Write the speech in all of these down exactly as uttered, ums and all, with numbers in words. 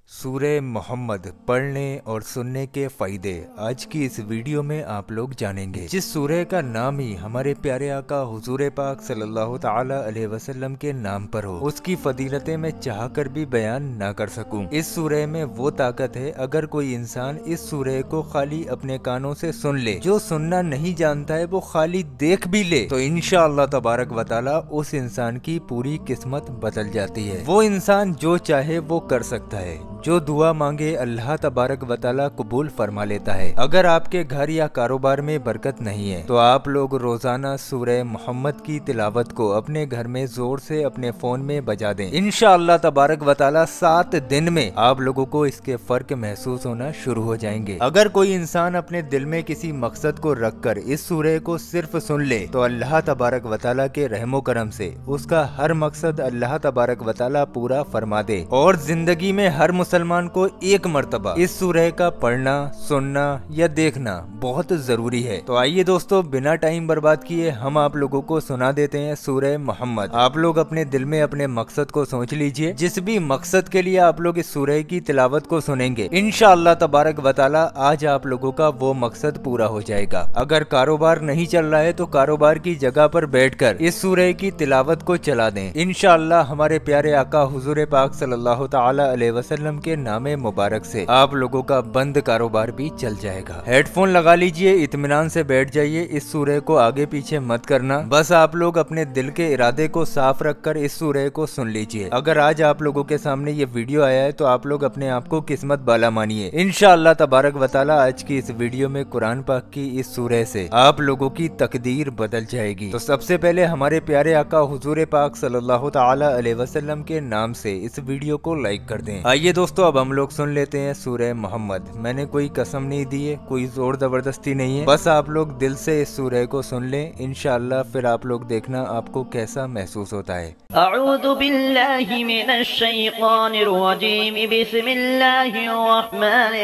سورہ محمد پڑھنے اور سننے کے فائدے آج کی اس ویڈیو میں آپ لوگ جانیں گے۔ جس سورہ کا نام ہی ہمارے پیارے آقا حضور پاک صلی اللہ تعالی علیہ وسلم کے نام پر ہو، اس کی فضیلتیں میں چاہ کر بھی بیان نہ کر سکوں۔ اس سورہ میں وہ طاقت ہے، اگر کوئی انسان اس سورہ کو خالی اپنے کانوں سے سن لے، جو سننا نہیں جانتا ہے وہ خالی دیکھ بھی لے، تو انشاءاللہ تبارک و تعالی اس انسان کی پوری قسمت بدل جاتی ہے۔ وہ انسان جو چاہے وہ کر سکتا ہے، جو دعا مانگے اللہ تبارک و تعالی قبول فرما لیتا ہے۔ اگر آپ کے گھر یا کاروبار میں برکت نہیں ہے تو آپ لوگ روزانہ سورہ محمد کی تلاوت کو اپنے گھر میں زور سے اپنے فون میں بجا دیں۔ انشاءاللہ تبارک و تعالی سات دن میں آپ لوگوں کو اس کے فرق محسوس ہونا شروع ہو جائیں گے۔ اگر کوئی انسان اپنے دل میں کسی مقصد کو رکھ کر اس سورہ کو صرف سن لے تو اللہ تبارک و تعالی کے رحم و کرم سے اس کا ہر مقصد اللہ تبارک و تعالی پورا فرما دے، اور زندگی میں ہر مسلمان کو ایک مرتبہ اس سورہ کا پڑھنا، سننا یا دیکھنا بہت ضروری ہے۔ تو آئیے دوستو، بنا ٹائم برباد کیے ہم آپ لوگوں کو سنا دیتے ہیں سورہ محمد۔ آپ لوگ اپنے دل میں اپنے مقصد کو سوچ لیجئے، جس بھی مقصد کے لیے آپ لوگ اس سورہ کی تلاوت کو سنیں گے انشاءاللہ تبارک و تعالی آج آپ لوگوں کا وہ مقصد پورا ہو جائے گا۔ اگر کاروبار نہیں چل رہا ہے تو کاروبار کی جگہ پر بیٹھ کر اس سورہ کی تلاوت کو چلا دیں، انشاءاللہ ہمارے پیارے آقا حضور پاک صلی اللہ تعالی علیہ وسلم کے نام مبارک سے آپ لوگوں کا بند کاروبار بھی چل جائے گا۔ ہیڈ فون لگا لیجئے، اطمینان سے بیٹھ جائیے، اس سورہ کو آگے پیچھے مت کرنا، بس آپ لوگ اپنے دل کے ارادے کو صاف رکھ کر اس سورہ کو سن لیجئے۔ اگر آج آپ لوگوں کے سامنے یہ ویڈیو آیا ہے تو آپ لوگ اپنے آپ کو قسمت بالا مانیے۔ انشاءاللہ تبارک و تعالی آج کی اس ویڈیو میں قرآن پاک کی اس سورہ سے آپ لوگوں کی تقدیر بدل جائے گی۔ تو سب سے پہلے ہمارے پیارے آقا حضور پاک صلی اللہ تعالی علیہ وسلم کے نام سے اس ویڈیو کو لائک کر دیں۔ آئیے دوستو، اب ہم لوگ سن لیتے ہیں سورہ محمد۔ میں نے کوئی قسم نہیں دی ہے، کوئی زور زبردستی نہیں ہے، بس آپ لوگ دل سے اس سورہ کو سن لیں، انشاءاللہ پھر آپ لوگ دیکھنا آپ کو کیسا محسوس ہوتا ہے۔ اعوذ باللہ من الشیطان الرجیم، بسم اللہ الرحمن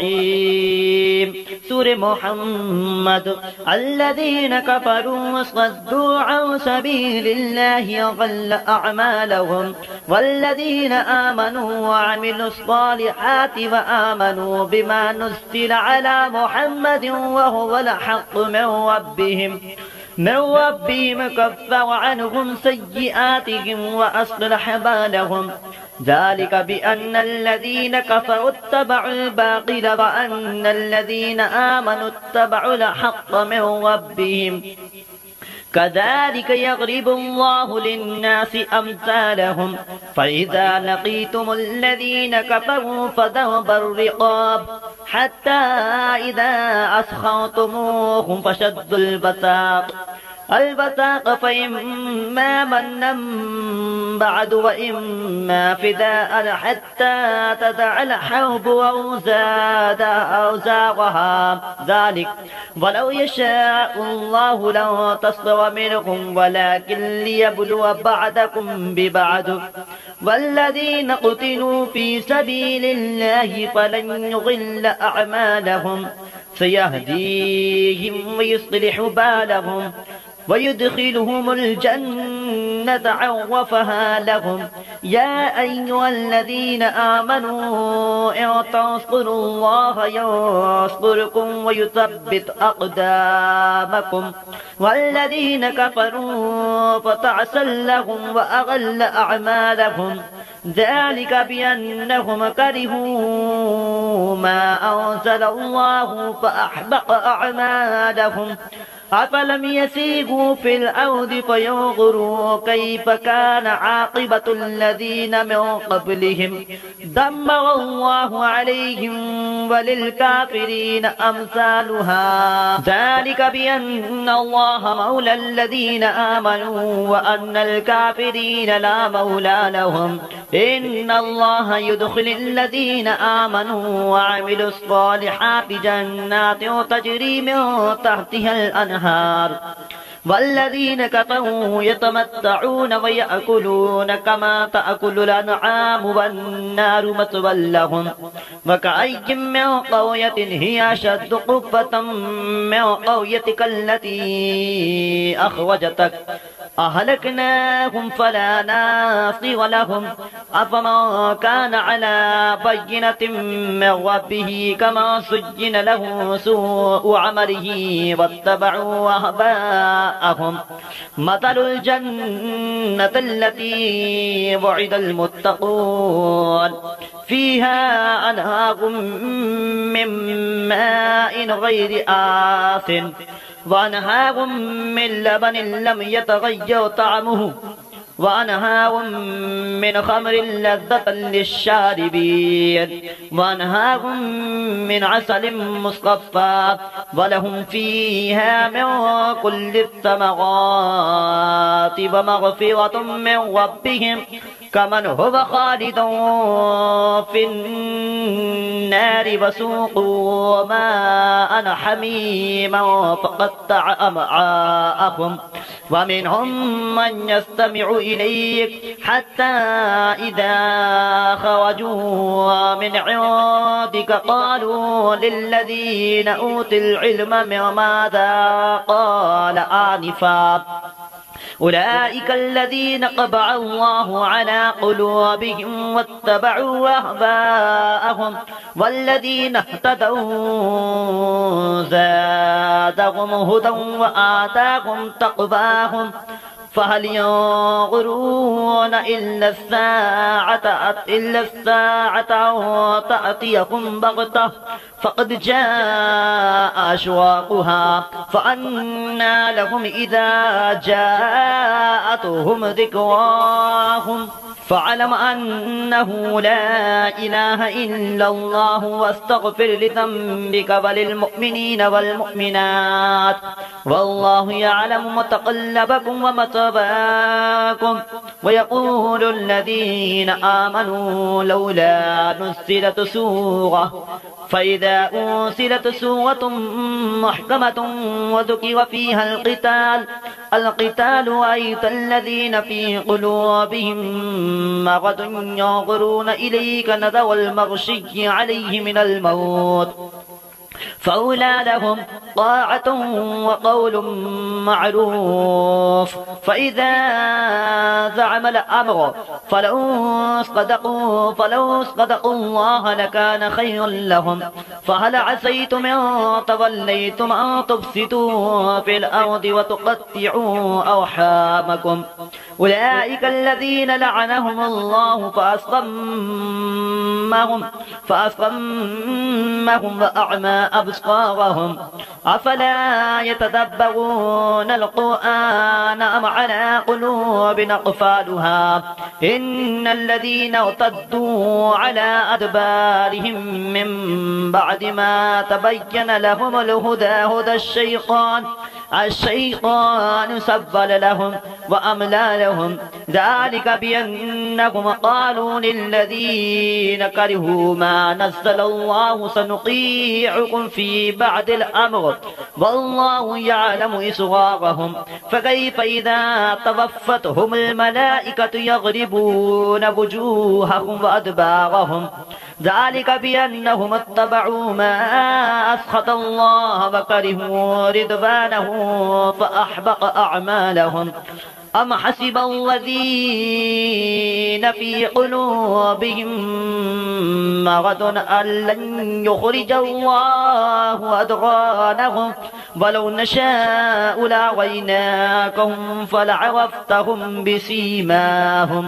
الرحیم۔ سورہ محمد۔ الذین کفروا وصدوا عن سبیل اللہ ضل اعمالهم والذین آمنوا وعملوا الصالحات وآمنوا بما نزل على محمد وهو الحق من ربهم من ربهم كفر عنهم سيئاتهم وأصلح بالهم ذلك بأن الذين كفروا اتبعوا الباطل وأن الذين آمنوا اتبعوا الحق من ربهم كذلك يضرب الله للناس أمثالهم فإذا لقيتم الذين كفروا فضرب الرقاب حتى إذا أسخنتموهم فشدوا الوثاق الوثاق فإما منا بعد وإما فداء حتى تدع الحرب أوزارها ذلك ولو يشاء الله لانتصر منهم ولكن ليبلو بعضكم ببعض والذين قتلوا في سبيل الله فلن يضل أعمالهم سيهديهم ويصلح بالهم ويدخلهم الجنة عرفها لهم يا أيها الذين آمنوا إن تنصروا الله ينصركم ويثبت أقدامكم والذين كفروا فتعسا لهم وأغل أعمالهم ذلك بأنهم كرهوا ما أنزل الله فأحبط أعمالهم أفلم يسيروا في الأرض فينظروا كيف كان عاقبة الذين من قبلهم دمر الله عليهم وللكافرين أمثالها ذلك بأن الله مولى الذين آمنوا وأن الكافرين لا مولى لهم إن الله يدخل الذين آمنوا وعملوا الصالحات جنات تجري من تحتها الأنهار والذين كفروا يتمتعون ويأكلون كما تأكل الأنعام والنار مثوى لهم وكأي من قرية هي أشد قوة من قريتك التي أخرجتك أهلكناهم فلا ناصر لهم أفمن كان على بينة من ربه كما سجن له سوء عمله واتبعوا أهواءهم مثل الجنة التي وعد المتقون فيها أنهار من ماء غير آسن وأنهار من لبن لم يتغير طعمه وأنهار من خمر لذة للشاربين وأنهار من عسل مصفى ولهم فيها من كل الثمرات ومغفرة من ربهم كمن هو خالد في النار وسوقوا ماء حميما فقطع أمعاءهم ومنهم من يستمع إليك حتى إذا خرجوا من عندك قالوا للذين أوتوا العلم من ماذا قال آنفا أولئك الذين طبع الله على قلوبهم واتبعوا أهواءهم والذين اهتدوا زادهم هدى وآتاهم تقواهم فهل ينظرون إلا الساعة إلا الساعة تأتيهم بغتة فقد جاء أشواقها فأنى لهم إذا جاءتهم ذكراهم فاعلم أنه لا إله إلا الله واستغفر لذنبك وللمؤمنين والمؤمنات والله يعلم متقلبكم ومثواكم ويقول الذين آمنوا لولا نزلت سورة فإذا أنزلت سورة محكمة وذكر فيها القتال القتال رأيت الذين في قلوبهم مرض ينظرون إليك نظر المغشي عليه من الموت فأولى لهم طاعة وقول معروف فإذا زعم الأمر فلو صدقوا فلو صدقوا الله لكان خيرا لهم فهل عسيتم إن توليتم أن تفسدوا في الأرض وتقطعوا أرحامكم أولئك الذين لعنهم الله فأصمهم فأصمهم وأعمى أبصارهم أفلا يتدبرون القرآن أم على قلوب أقفالها إن الذين ارتدوا على أدبارهم من بعد ما تبين لهم الهدى هدى الشيطان الشيطان سبل لهم وأملى لهم ذلك بأنهم قالوا للذين كرهوا ما نزل الله سنطيعكم في بعد الأمر والله يعلم إسرارهم فكيف إذا توفتهم الملائكة يضربون وجوههم وأدبارهم ذلك بأنهم اتبعوا ما أسخط الله وكرهوا رضوانه فأحبط أعمالهم أم حسب الذين في قلوبهم مرض أن لن يخرج الله أضغانهم ولو نشاء لأريناكهم فلعرفتهم بسيماهم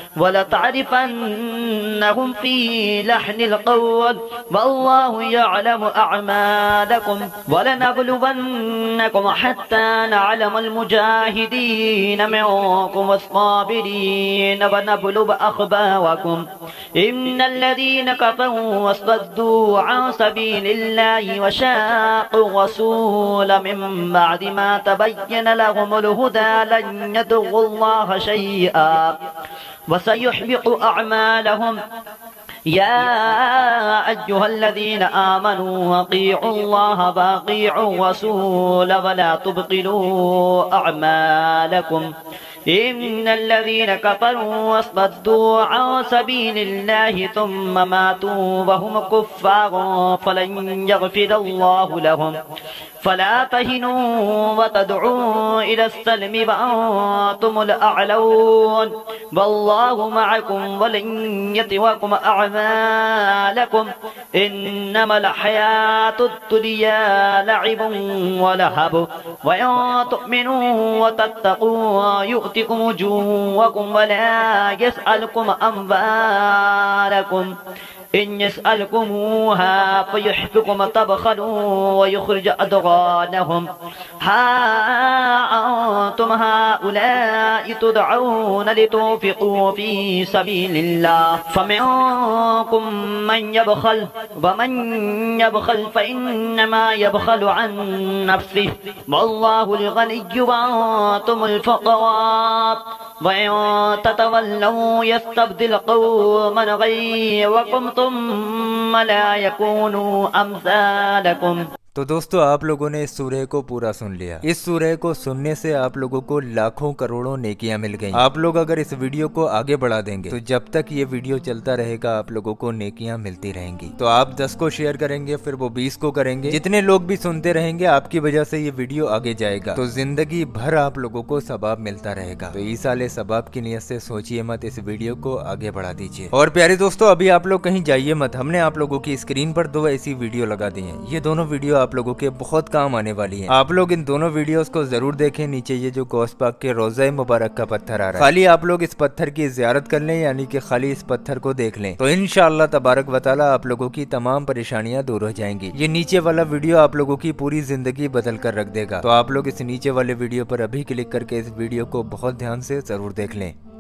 ولتعرفنهم في لحن القول والله يعلم أعمالكم ولنبلونكم حتى نعلم المجاهدين منكم والصابرين ونبلو أخباركم إن الذين كفروا وصدوا عن سبيل الله وشاقوا الرسول من بعد ما تبين لهم الهدى لن يضروا الله شيئا وسيحبط أعمالهم يا أيها الذين آمنوا أطيعوا الله وأطيعوا الرسول ولا تبطلوا أعمالكم إن الذين كفروا وصدوا عن سبيل الله ثم ماتوا وهم كفار فلن يغفر الله لهم فلا تهنوا وتدعوا إلى السلم وأنتم الأعلون والله معكم ولن يتركم أعمالكم إنما الحياة الدنيا لعب ولهب وإن تؤمنوا وتتقوا يؤتكم أجوركم ولا يسألكم أموالكم إن يسألكموها فيحفكم تبخلوا ويخرج أضغانهم ها أنتم هؤلاء تدعون لتنفقوا في سبيل الله فمنكم من يبخل ومن يبخل فإنما يبخل عن نفسه والله الغني وأنتم الفقراء وإن تتولوا يستبدل قوما غيركم ثم لا يكونوا أمثالكم. تو دوستو آپ لوگوں نے اس سورہ کو پورا سن لیا. اس سورہ کو سننے سے آپ لوگوں کو لاکھوں کروڑوں نیکیاں مل گئیں. آپ لوگ اگر اس ویڈیو کو آگے بڑھا دیں گے تو جب تک یہ ویڈیو چلتا رہے گا آپ لوگوں کو نیکیاں ملتی رہیں گی. تو آپ دس کو شیئر کریں گے پھر وہ بیس کو کریں گے. جتنے لوگ بھی سنتے رہیں گے آپ کی وجہ سے یہ ویڈیو آگے جائے گا تو زندگی بھر آپ لوگوں کو ثواب ملتا رہے گا. تو عیسیٰ ثواب کی نیت سے سوچیے مت, اس ویڈیو کو آگے بڑھا دیجیے. اور پیارے دوستو ابھی آپ لوگ کہیں جائیے مت, ہم نے آپ لوگوں کی اسکرین پر دو ایسی ویڈیو لگا دی ہیں. یہ دونوں ویڈیو آپ لوگوں کے بہت کام آنے والی ہیں. آپ لوگ ان دونوں ویڈیوز کو ضرور دیکھیں. نیچے یہ جو غوث پاک کے روضہ مبارک کا پتھر آ رہا ہے, خالی آپ لوگ اس پتھر کی زیارت کر لیں, یعنی کہ خالی اس پتھر کو دیکھ لیں تو انشاءاللہ تبارک و تعالی آپ لوگوں کی تمام پریشانیاں دور ہو جائیں گی. یہ نیچے والا ویڈیو آپ لوگوں کی پوری زندگی بدل کر رکھ دے گا. تو آپ لوگ اس نیچے والے ویڈیو پر ابھی کلک کر کے اس ویڈیو کو بہت دھیان سے ضرور دیکھ لیں.